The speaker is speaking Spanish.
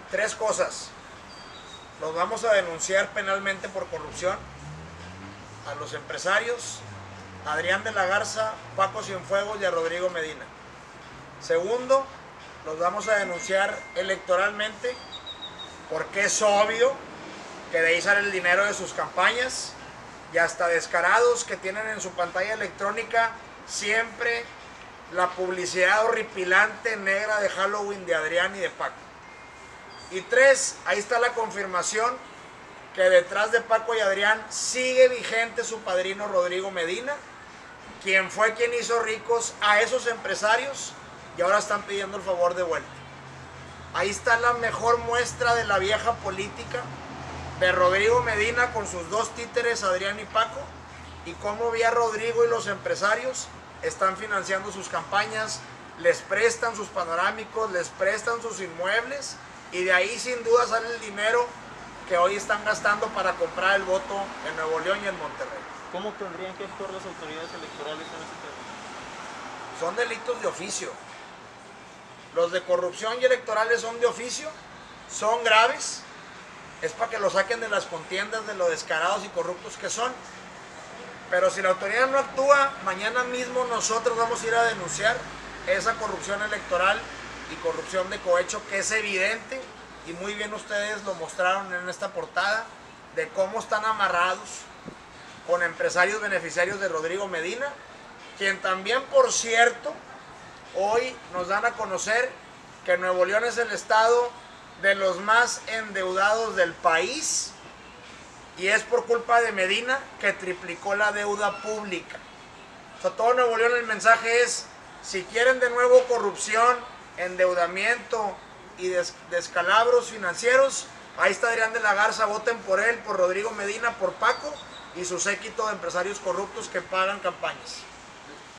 Tres cosas. Los vamos a denunciar penalmente por corrupción a los empresarios, a Adrián de la Garza, Paco Cienfuegos y a Rodrigo Medina. Segundo, los vamos a denunciar electoralmente porque es obvio que de ahí sale el dinero de sus campañas y hasta descarados que tienen en su pantalla electrónica siempre la publicidad horripilante negra de Halloween de Adrián y de Paco. Y tres, ahí está la confirmación que detrás de Paco y Adrián sigue vigente su padrino Rodrigo Medina, quien fue quien hizo ricos a esos empresarios y ahora están pidiendo el favor de vuelta. Ahí está la mejor muestra de la vieja política de Rodrigo Medina con sus dos títeres, Adrián y Paco, y cómo vía Rodrigo y los empresarios están financiando sus campañas, les prestan sus panorámicos, les prestan sus inmuebles, y de ahí sin duda sale el dinero que hoy están gastando para comprar el voto en Nuevo León y en Monterrey. ¿Cómo tendrían que actuar las autoridades electorales en este tema? Son delitos de oficio. Los de corrupción y electorales son de oficio, son graves, es para que lo saquen de las contiendas de lo descarados y corruptos que son. Pero si la autoridad no actúa, mañana mismo nosotros vamos a ir a denunciar esa corrupción electoral y corrupción de cohecho que es evidente, y muy bien ustedes lo mostraron en esta portada, de cómo están amarrados con empresarios beneficiarios de Rodrigo Medina, quien también, por cierto, hoy nos dan a conocer que Nuevo León es el estado de los más endeudados del país, y es por culpa de Medina que triplicó la deuda pública. O sea, todo Nuevo León el mensaje es, si quieren de nuevo corrupción, endeudamiento y descalabros financieros, ahí está Adrián de la Garza, voten por él, por Rodrigo Medina, por Paco y su séquito de empresarios corruptos que pagan campañas.